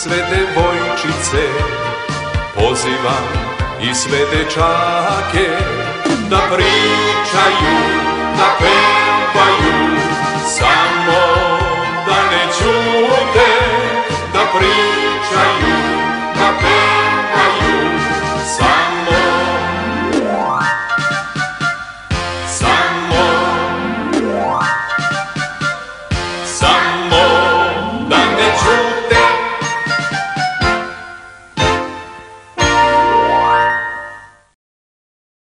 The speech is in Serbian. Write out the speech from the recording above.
sve devojčice, pozivam i sve dečake da pričaju, da pevaju, samo